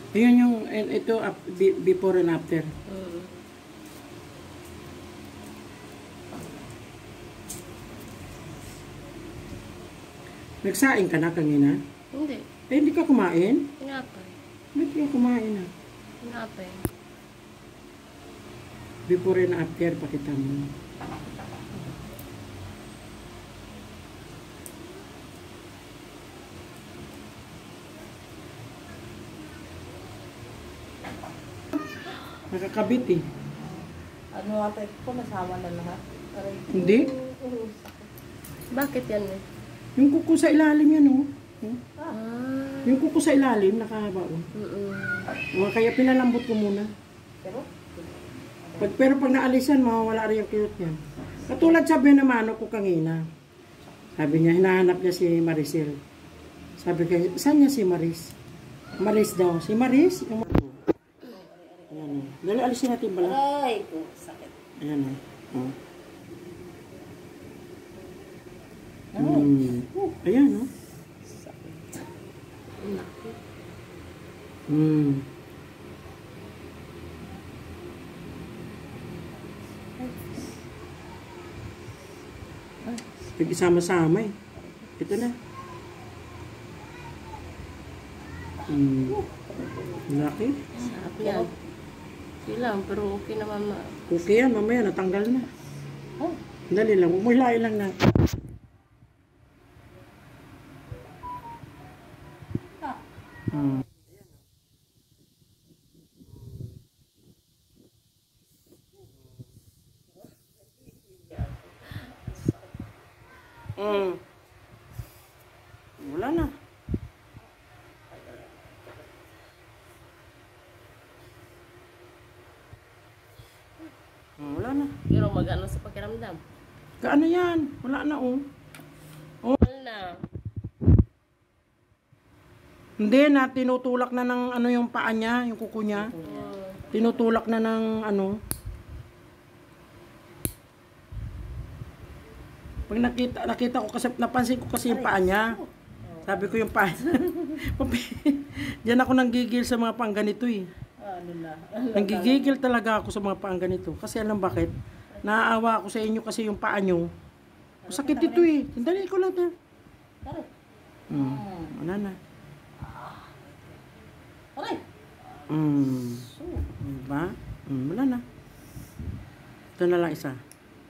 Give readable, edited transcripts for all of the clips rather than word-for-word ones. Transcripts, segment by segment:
Ayun yung, ito, before and after. Nagsaing ka na kanina? Hindi. Eh, hindi ka kumain? Tinapay. Ba't ka kumain na? Tinapay. Before and after, pakita mo. Nakakabit eh. Ano ate ko, nasama na lahat. Aray ko. Hindi? Bakit yan eh? Yung kuko sa ilalim yan, oh. Ah. Yung kuko sa ilalim, nakahaba, oh. Kaya pinalambot ko muna. Pero, Pero pag naalisan, mawawala rin yung kirot niya. Katulad sabi na mano ko kanina. Sabi niya, hinahanap niya si Maricel. Sabi ko, saan niya si Maris? Maris daw. Si Maris? Yung... Ayan, oh. Dali, alisin natin bala. aray ko, sakit. Ayan, oh. Ayan, oh. Nag-isama-sama eh. Ito na. Laki. Sarap yan. Okay lang, pero okay naman na. Okay yan, mamaya natanggal na. Oh. Dali lang, umulay lang na. Wala na. Wala na. Pero mag-ano sa pakiramdam? Gaano yan? Wala na, oh. Wala na. Hindi na, tinutulak na ng ano yung paa niya, yung kuko niya. Tinutulak na ng ano. Pag nakita ko kasi, napansin ko kasi yung paa niya. Sabi ko yung paa. Diyan ako nanggigil sa mga pang ganito eh. Ano na. Nanggigigil talaga ako sa mga pang ganito. Kasi alam bakit? Naaawa ako sa inyo kasi yung paa nyo. Masakit ito eh. Sandali ko lang na. Aray. Wala na. Aray. Diba? Wala na. Ito na lang isa.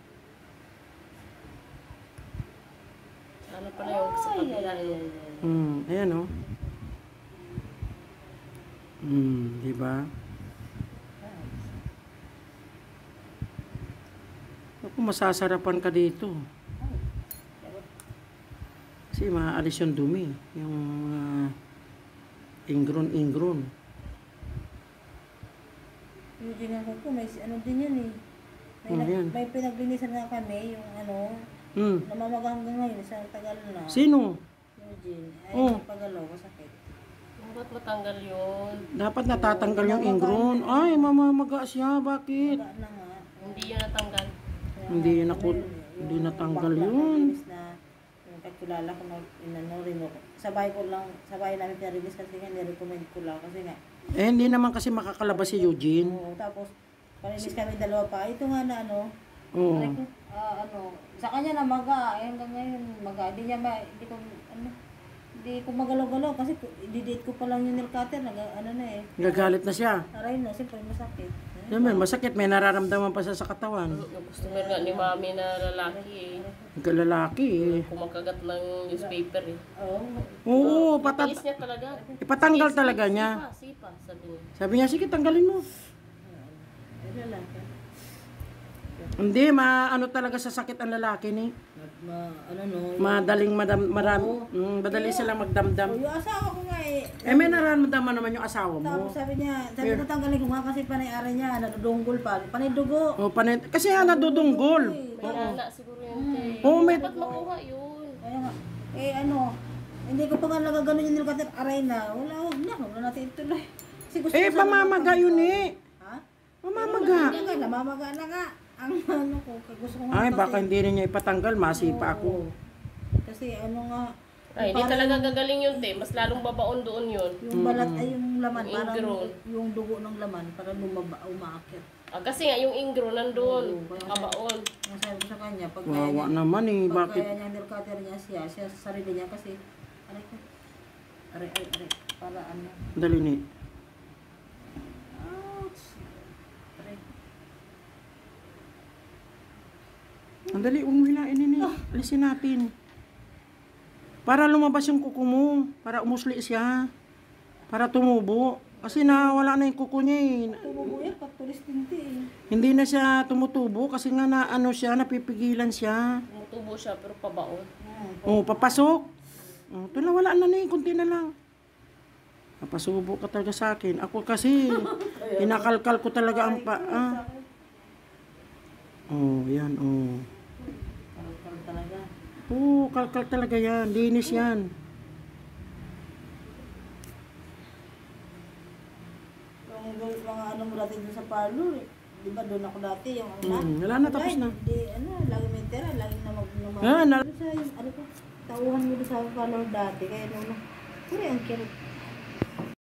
Ano pala yung sa kabila yung... Ayan o. Diba? Ako, masasarapan ka dito. Kasi maaalis yung dumi. Yung ingron. Yung ginagawa ko, may ano din yan eh. May pinaglinisan nga kami, yung ano, namamaga hanggang ngayon, sa tagal na. Sino? Eugene. Ay, pagalaw, masakit. Dapat matanggal yun. Dapat natatanggal yung ingron. Ay, mamamaga siya. Bakit? Wala na nga. Hindi yun natanggal. Hindi natanggal yun. Yung kakilala ko, inano rin ako. Sabay namin pinarilis kasi nga, nirecommend ko lang kasi nga. Eh, hindi naman kasi makakalabas si Eugene. Oo, tapos, panilis kami dalawa pa. Ito nga na ano, Oo. Sa kanya na maga, hanggang ngayon maga. Hindi ko magalaw-galaw kasi i-date ko pa lang yung nail cutter, Gagalit na siya. aray na, siyempre masakit. Naman, masakit. May nararamdaman pa siya sa katawan. Yung customer nga ni mami na lalaki eh. Lalaki eh. Kumakagat ng newspaper eh. Oo, Tiis niya talaga. ipatanggal talaga niya. Sipa, sabi niya. Sabi niya, sige, tanggalin mo. Lalaki. Hindi, maano talaga sa sakit ang lalaki ni. Madaling madali silang magdamdam. Yung asawa ko nga eh. Eh, may nararamdaman naman yung asawa mo. Tapos sabi ko tanggalin ko nga kasi panay-ari niya, nadudunggol pa. Panay dugo. O, kasi nga nadudunggol. Wala siguro yun. Oo, may... Dapat makuha yun. Kaya nga, hindi ko pa nga nagaganon yung nilkater, aray na. Wag na natin ituloy. Pamamaga yun eh. Ha? Mamamaga. Namamaga na nga. Ang gusto ko nga Ay, kasi, baka hindi rin niya ipatanggal, masipa ako. Kasi nga, Ay, hindi talaga gagaling yun, te. Mas lalong babaon doon yun. Yung balat ay yung laman, Yung parang ingrown. yung dugo ng laman, para umaakit. Kasi nga, yung ingro nandun. Oo, kaya Kabaon. Ang sabi ko sa kanya, pag Wawa naman eh. pag Bakit? kaya niya nircutter niya siya sa sarili niya kasi, aray ko, aray, para ano. Dali ni. Ouch! Aray. Ang dali, umuhilain nini. Alisin natin. Para lumabas yung kuko mo. Para umusli siya. Para tumubo. Kasi nawala na yung kuko niya eh. Tumubo yan, patulis tinti eh. Hindi na siya tumutubo kasi nga na ano siya, napipigilan siya. Tumutubo siya, pero pabaon. Oh, papasok. Oh, ito na wala na ni, kunti na lang. Napasubo ka talaga sa akin. Ako kasi, inakalkal ko talaga ang paa. Oh, yan, oh. Kalkal talaga. Oo, kalkal talaga yan. Linis yan. Yung mga ano mo dati dun sa parlor, di ba doon ako dati, yung una. Wala na, tapos na. Hindi, ano, lagi may tira, lagi na Ah, Doon sa, ano ko, tauhan mo doon sa parlor dati, kaya nung, kaya ang kirot.